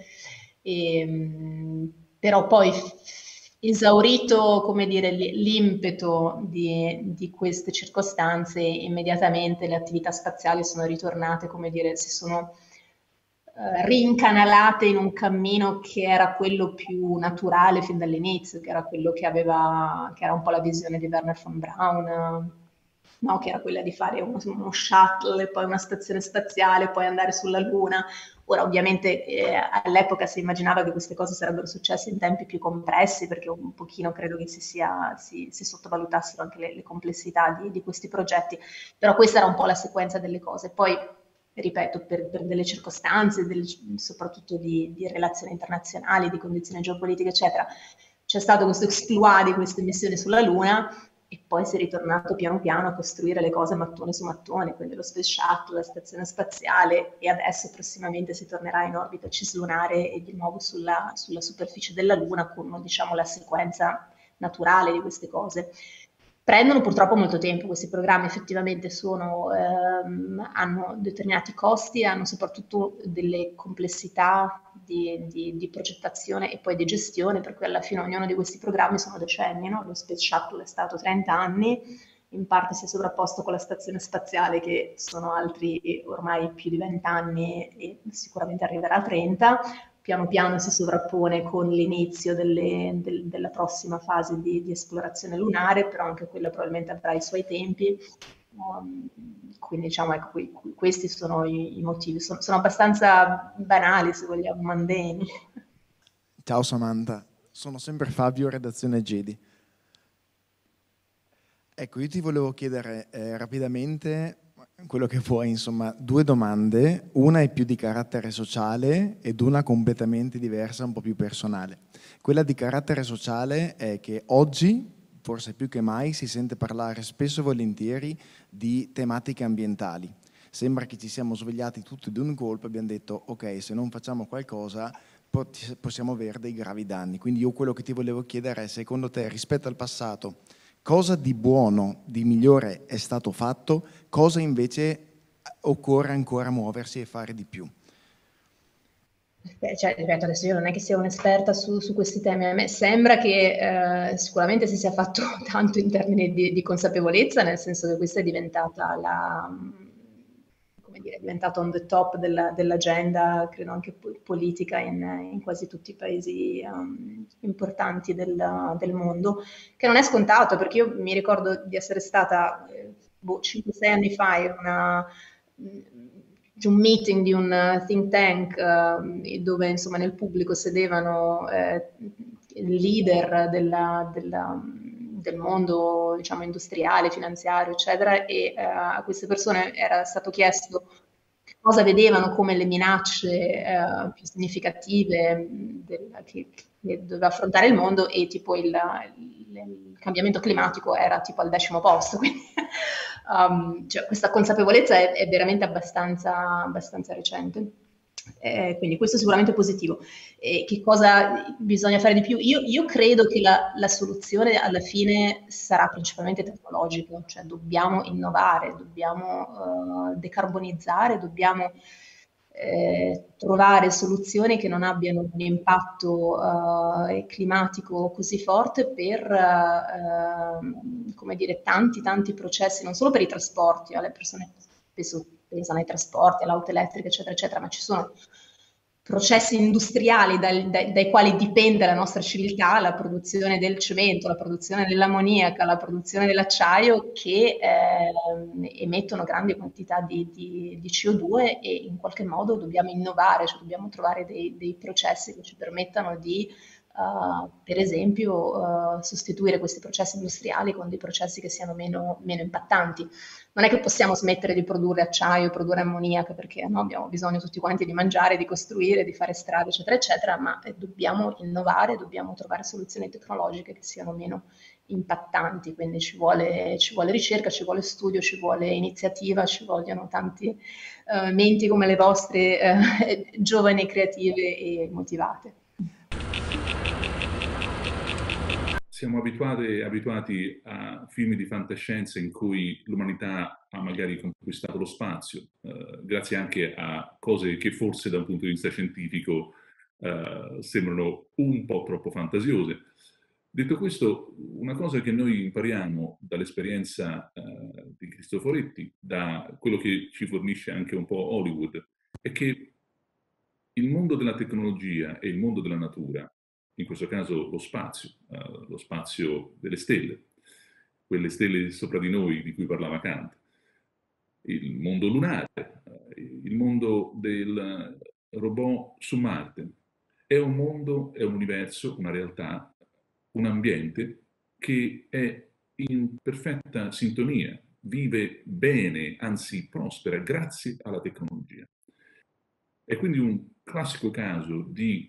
ehm, però poi esaurito, come dire, l- l'impeto di, di queste circostanze, immediatamente le attività spaziali sono ritornate, come dire, si sono eh, rincanalate in un cammino che era quello più naturale fin dall'inizio, che era quello che aveva, che era un po' la visione di Werner von Braun, no? Che era quella di fare uno, uno shuttle, poi una stazione spaziale, poi andare sulla Luna. Ora, ovviamente, eh, all'epoca si immaginava che queste cose sarebbero successe in tempi più compressi, perché un pochino credo che si, sia, si, si sottovalutassero anche le, le complessità di, di questi progetti, però questa era un po' la sequenza delle cose. Poi, ripeto, per, per delle circostanze, del- soprattutto di, di relazioni internazionali, di condizioni geopolitiche, eccetera, c'è stato questo exploit di queste missioni sulla Luna e poi si è ritornato piano piano a costruire le cose mattone su mattone, quindi lo Space Shuttle, la stazione spaziale e adesso prossimamente si tornerà in orbita cislunare e di nuovo sulla, sulla superficie della Luna con, diciamo, la sequenza naturale di queste cose. Prendono purtroppo molto tempo, questi programmi effettivamente sono, ehm, hanno determinati costi, hanno soprattutto delle complessità di, di- di progettazione e poi di gestione, per cui alla fine ognuno di questi programmi sono decenni, no? Lo Space Shuttle è stato trenta anni, in parte si è sovrapposto con la stazione spaziale che sono altri ormai più di venti anni e sicuramente arriverà a trenta. Piano piano si sovrappone con l'inizio delle- del- della prossima fase di, di esplorazione lunare, però anche quella probabilmente avrà i suoi tempi. Um, quindi diciamo, ecco, que- que- questi sono i, i motivi, sono, sono abbastanza banali, se vogliamo, mandeni. Ciao Samantha, sono sempre Fabio, redazione Gedi. Ecco, io ti volevo chiedere eh, rapidamente quello che vuoi, insomma, due domande, una è più di carattere sociale ed una completamente diversa, un po' più personale. Quella di carattere sociale è che oggi, forse più che mai, si sente parlare spesso e volentieri di tematiche ambientali. Sembra che ci siamo svegliati tutti d'un colpo e abbiamo detto ok, se non facciamo qualcosa pot- possiamo avere dei gravi danni. Quindi io quello che ti volevo chiedere è, secondo te, rispetto al passato, cosa di buono, di migliore è stato fatto, cosa invece occorre ancora muoversi e fare di più? Beh, cioè, ripeto, adesso io non è che sia un'esperta su, su questi temi, a me sembra che eh, sicuramente si sia fatto tanto in termini di, di consapevolezza, nel senso che questa è diventata la, come dire, è diventato on the top della- dell'agenda, credo anche po- politica in, in quasi tutti i paesi um, importanti del, del mondo, che non è scontato, perché io mi ricordo di essere stata eh, boh, cinque sei anni fa in una, un meeting di un think tank eh, dove insomma nel pubblico sedevano eh, leader della, della, del mondo diciamo industriale, finanziario, eccetera, e eh, a queste persone era stato chiesto che cosa vedevano come le minacce eh, più significative del, che, che doveva affrontare il mondo, e tipo il, il, il cambiamento climatico era tipo al decimo posto, quindi um, cioè, questa consapevolezza è, è veramente abbastanza, abbastanza recente. Eh, quindi questo è sicuramente positivo. Eh, che cosa bisogna fare di più? Io, io credo che la, la soluzione alla fine sarà principalmente tecnologica, cioè dobbiamo innovare, dobbiamo uh, decarbonizzare, dobbiamo eh, trovare soluzioni che non abbiano un impatto uh, climatico così forte per uh, come dire, tanti tanti processi, non solo per i trasporti, alle persone spesso pensano ai trasporti, all'auto elettrica, eccetera, eccetera, ma ci sono processi industriali dai, dai, dai quali dipende la nostra civiltà, la produzione del cemento, la produzione dell'ammoniaca, la produzione dell'acciaio, che eh, emettono grandi quantità di, di, di C O due, e in qualche modo dobbiamo innovare, cioè dobbiamo trovare dei, dei processi che ci permettano di Uh, per esempio uh, sostituire questi processi industriali con dei processi che siano meno, meno impattanti. Non è che possiamo smettere di produrre acciaio, produrre ammoniaca, perché no, abbiamo bisogno tutti quanti di mangiare, di costruire, di fare strade, eccetera, eccetera, ma eh, dobbiamo innovare, dobbiamo trovare soluzioni tecnologiche che siano meno impattanti, quindi ci vuole, ci vuole ricerca, ci vuole studio, ci vuole iniziativa, ci vogliono tanti uh, menti come le vostre, uh, giovani, creative e motivate. Siamo abituati, abituati a film di fantascienza in cui l'umanità ha magari conquistato lo spazio, eh, grazie anche a cose che forse da un punto di vista scientifico eh, sembrano un po' troppo fantasiose. Detto questo, una cosa che noi impariamo dall'esperienza eh, di Cristoforetti, da quello che ci fornisce anche un po' Hollywood, è che il mondo della tecnologia e il mondo della natura, in questo caso lo spazio, uh, lo spazio delle stelle, quelle stelle sopra di noi di cui parlava Kant, il mondo lunare, uh, il mondo del robot su Marte, è un mondo, è un universo, una realtà, un ambiente che è in perfetta sintonia, vive bene, anzi prospera grazie alla tecnologia. È quindi un classico caso di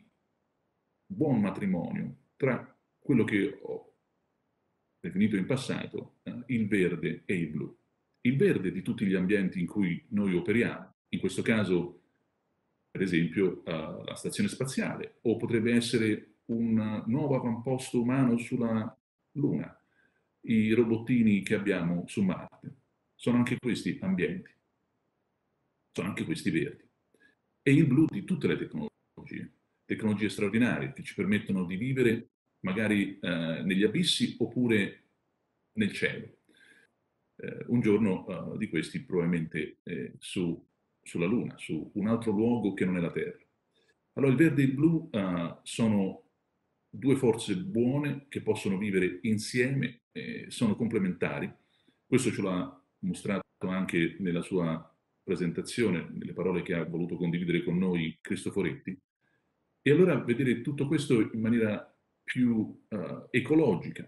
buon matrimonio tra quello che ho definito in passato eh, il verde e il blu. Il verde di tutti gli ambienti in cui noi operiamo, in questo caso per esempio uh, la stazione spaziale, o potrebbe essere un nuovo avamposto umano sulla Luna, i robottini che abbiamo su Marte. Sono anche questi ambienti, sono anche questi verdi. E il blu di tutte le tecnologie. Tecnologie straordinarie che ci permettono di vivere magari eh, negli abissi oppure nel cielo. Eh, un giorno uh, di questi probabilmente eh, su, sulla Luna, su un altro luogo che non è la Terra. Allora il verde e il blu uh, sono due forze buone che possono vivere insieme, eh, sono complementari. Questo ce l'ha mostrato anche nella sua presentazione, nelle parole che ha voluto condividere con noi Cristoforetti. E allora vedere tutto questo in maniera più uh, ecologica.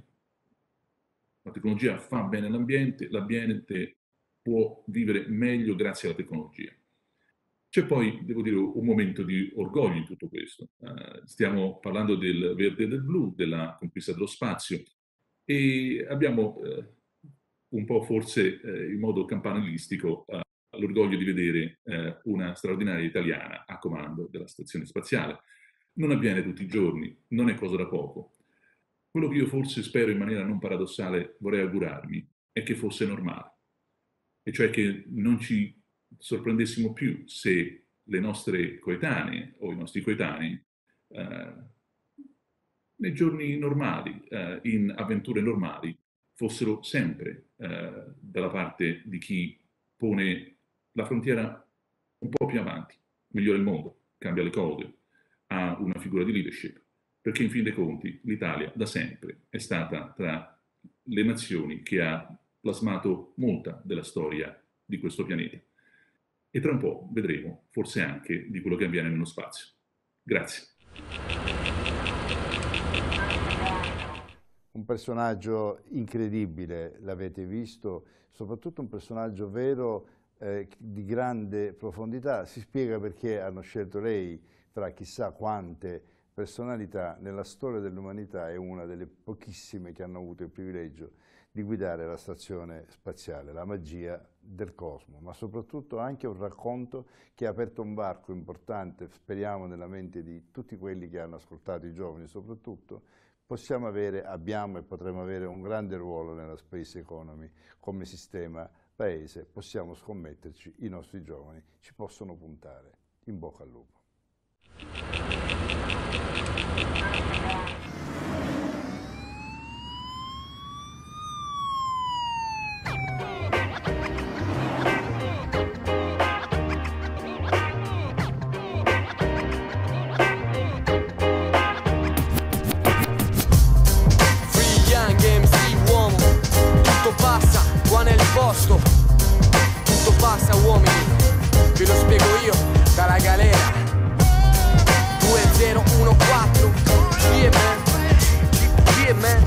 La tecnologia fa bene all'ambiente, l'ambiente può vivere meglio grazie alla tecnologia. C'è poi, devo dire, un momento di orgoglio in tutto questo. Uh, stiamo parlando del verde e del blu, della conquista dello spazio, e abbiamo uh, un po' forse uh, in modo campanilistico uh, l'orgoglio di vedere uh, una straordinaria italiana a comando della stazione spaziale. Non avviene tutti i giorni, non è cosa da poco. Quello che io forse spero in maniera non paradossale vorrei augurarmi è che fosse normale, e cioè che non ci sorprendessimo più se le nostre coetanee o i nostri coetanei eh, nei giorni normali, eh, in avventure normali, fossero sempre eh, dalla parte di chi pone la frontiera un po' più avanti, migliora il mondo, cambia le cose, ha una figura di leadership, perché in fin dei conti l'Italia da sempre è stata tra le nazioni che ha plasmato molta della storia di questo pianeta. E tra un po' vedremo forse anche di quello che avviene nello spazio. Grazie. Un personaggio incredibile, l'avete visto, soprattutto un personaggio vero, eh, di grande profondità. Si spiega perché hanno scelto lei, tra chissà quante personalità, nella storia dell'umanità è una delle pochissime che hanno avuto il privilegio di guidare la stazione spaziale, la magia del cosmo, ma soprattutto anche un racconto che ha aperto un varco importante, speriamo nella mente di tutti quelli che hanno ascoltato, i giovani soprattutto. Possiamo avere, abbiamo e potremo avere un grande ruolo nella space economy come sistema paese, possiamo scommetterci, i nostri giovani ci possono puntare. In bocca al lupo. Qua nel posto tutto passa, uomini, ve lo spiego io dalla galera. Due zero uno quattro, yeah man, yeah man.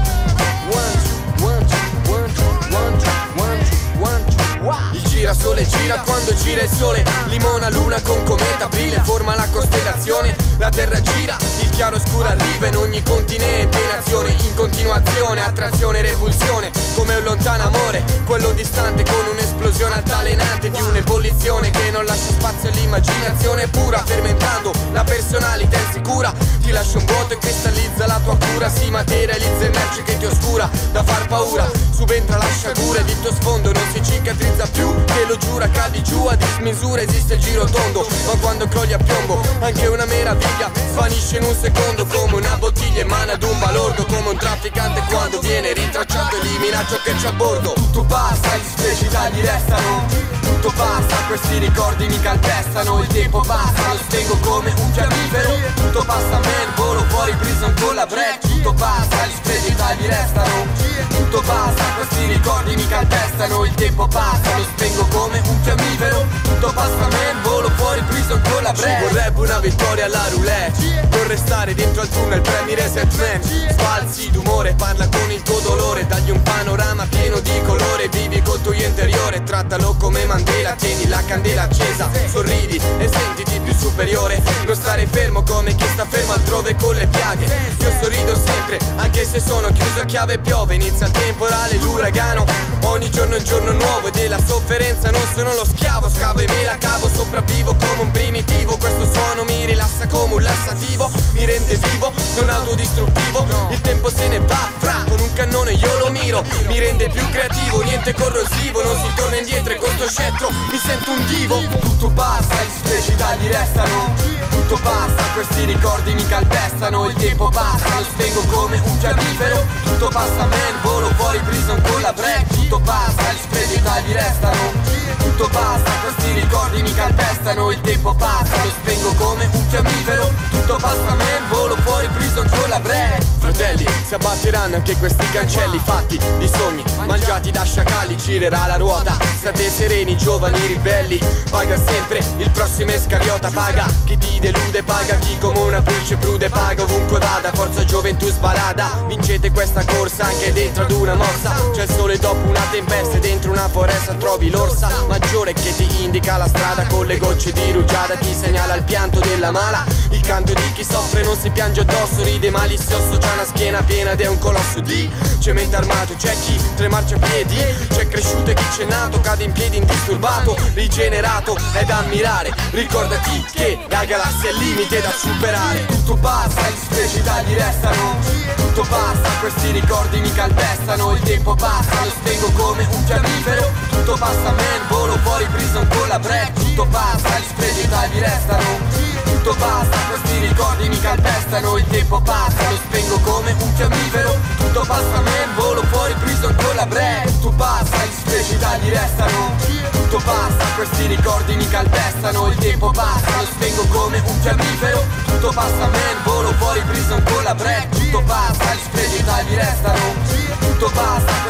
One two, one two, one two, one two, one two, one two, wow. Il girasole gira quando gira il sole, limona luna con cometa aprile, forma la costellazione, la terra gira, il chiaro scuro arriva in ogni continente e nazione, in continuazione, attrazione e repulsione, come un lontano amore, quello distante con un'esplosione altalenante di un'ebollizione che non lascia spazio all'immaginazione pura, fermentando la personalità insicura, ti lascia un vuoto e cristallizza la tua cura, si materializza e merce che ti oscura, da far paura, subentra la sciagura ed il tuo sfondo non si cicatrizza più, te lo giura, cadi giù a dismisura, esiste il giro tondo, ma quando crolli a piombo, anche una meraviglia svanisce in un secondo, come una bottiglia in mano ad un balordo, come un trafficante quando viene rintracciato elimina ciò che c'è a bordo. Tutto passa, gli speci tagli restano, tutto passa, questi ricordi mi calpestano, il tempo passa, lo spengo come un fiammifero, tutto passa man, volo fuori prison con la break, tutto passa, gli speci tagli restano, tutto passa, questi ricordi mi calpestano, il tempo passa, lo spengo come un fiammifero, tutto passa man, volo fuori prison con la break. Ci vorrebbe una vittoria alla roulette, non restare dentro al tunnel, premi reset man, sbalzi d'umore, parla con il tuo dolore, dagli un panorama pieno di colore, vivi col tuo io interiore, trattalo come Mandela, tieni la candela accesa, sorridi e sentiti più superiore, non stare fermo come chi sta fermo altrove con le piaghe, io sorrido sempre, anche se sono chiuso a chiave piove, inizia il temporale, l'uragano, ogni giorno è un giorno nuovo e della sofferenza non sono lo schiavo, scavo e me la cavo, sopravvivo come un primitivo, questo suono mi rilassa come un lassativo, mi rende vivo, non autodistruttivo, il tempo se ne va, fra, con un cannone io lo miro, mi rende più creativo, niente corrosivo, non si torna indietro e con sto scettro mi sento un divo. Tutto passa, gli speci tagli restano, tutto passa, questi ricordi mi calpestano, il tempo passa, lo spengo come un fiammifero, tutto passa man, volo fuori prison con la break, tutto passa, gli speci tagli restano, tutto passa, questi ricordi mi calpestano, il tempo passa, lo spengo come un fiammifero, tutto passa man, volo fuori prison con la break. Fratelli, si abbatteranno anche questi cancelli fatti di sogni mangiati da sciacalli, girerà la ruota, state sereni giovani ribelli, paga sempre il prossimo escariota, paga chi ti delude, paga chi come una pulce prude, paga ovunque vada, forza gioventù sbalada, vincete questa corsa anche dentro ad una mossa, c'è il sole dopo una tempesta e dentro una foresta trovi l'orsa maggiore che ti indica la strada, con le gocce di rugiada ti segnala il pianto della mala, il canto di chi soffre non si piange addosso, ride malizioso, c'ha una schiena piena ed è un colosso di cemento armato, c'è chi tre marciapiedi, c'è cresciuto e chi c'è nato cade in piedi indisturbato, rigenerato è da ammirare, ricordati che la galassia è il limite da superare. Tutto passa, gli speci tagli restano, tutto passa, questi ricordi mi calpestano, il tempo passa, lo spengo come un fiammifero, tutto passa man, volo fuori prison con la break, tutto passa, gli speci tagli restano, tutto passa, questi ricordi mi calpestano, il tempo passa, lo spengo come un fiammifero, tutto passa man, volo fuori prison con la break, tutto passa, gli speci tagli restano, tutto passa, questi ricordi mi calpestano, il tempo passa, lo spengo come un fiammifero, tutto passa man, volo fuori prison con la break, tutto passa, gli speci tagli restano, tutto passa,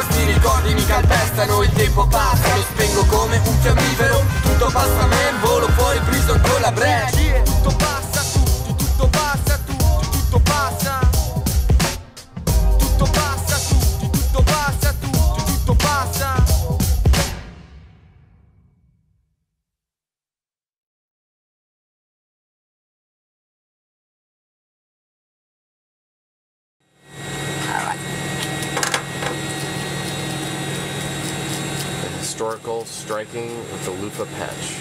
questi ricordi mi calpestano. Il tempo passa, lo spengo come un fiammifero. Tutto passa man, volo fuori prison con la breccia. Tutto passa, tutti, tutto passa, tutti, tutto passa. Tutto passa, tutti, tutto passa, tutti, tutto passa. Historical striking with the loofah patch.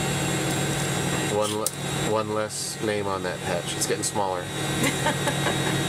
One, le one less name on that patch. It's getting smaller.